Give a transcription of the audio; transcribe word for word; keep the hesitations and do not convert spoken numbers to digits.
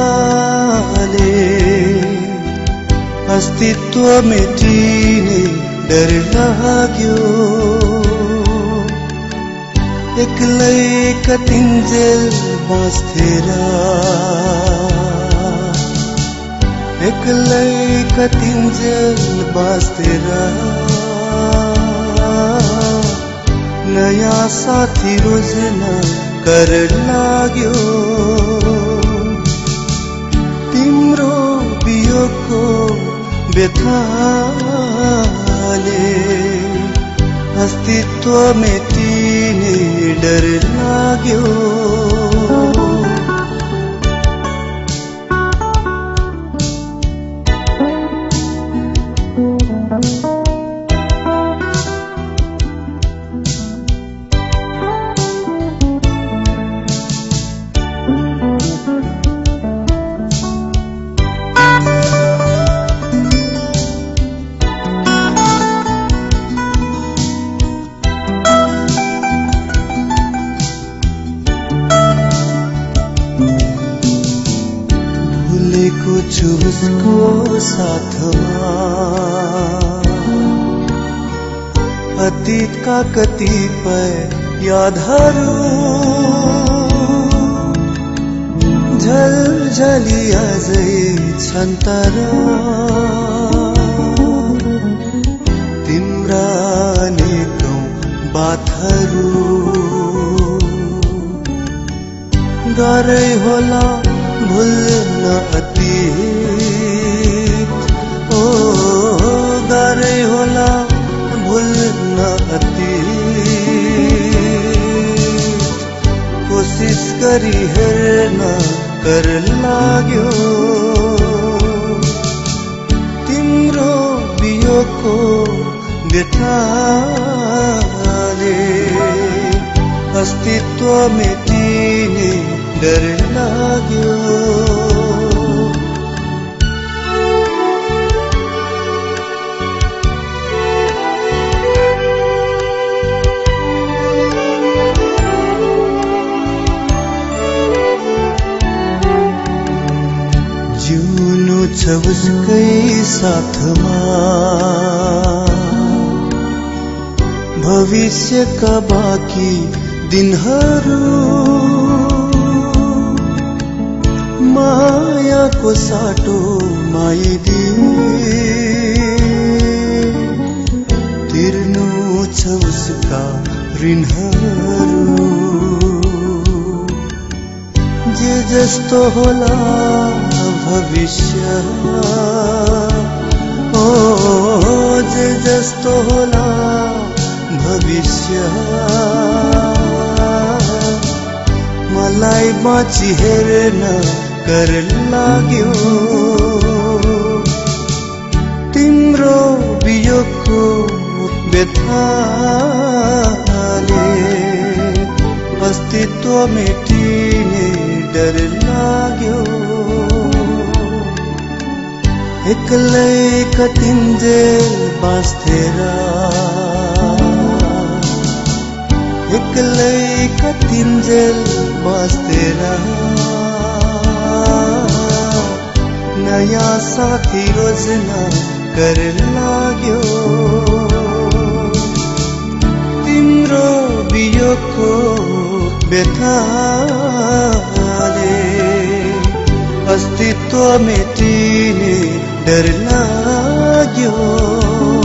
अस्तित्व मेटिने डर लाग्यो। एक्लै कतिन्जेल बाँच्थेर, एक्लै कतिन्जेल बाँच्थेर, नयाँ साथी रोज्न कर लाग्यो। तिम्रो वियोगको व्यथाले अस्तित्व मेटिने डर लाग्यो। भुलेको छु उसको साथमा, अतीतका कतिपय यादहरू झलझली अझै छन् तर तिम्रा अनेकौं बातहरू गाह्रै होला भुल्न अतीत। ओ गाह्रै होला भुल्न अतीत। कोसिस गरी हेर्न कर लाग्यो। तिम्रो वियोगको व्यथाले अस्तित्व मेटिने डर लाग्यो। जिउनु छ उसकै साथमा, भविष्यका बाँकी दिनहरू मायाको साटो माइदिए। तिर्नु छ उसका ऋणहरू, जे जस्तो होला भविष्य। ओ जे जस्तो होला भविष्य, मलाई बाँची हेर्न कर लाग्यो। तिम्रो वियोगको व्यथाले अस्तित्व मेटिने डर लाग्यो। एक्लै कतिन्जेल बाँच्थेर, एक्लै कतिन्जेल बाँच्थेर, नयाँ साथी रोज्न कर लाग्यो। तिम्रो वियोगको व्यथाले अस्तित्व मेटिने डर लाग्यो।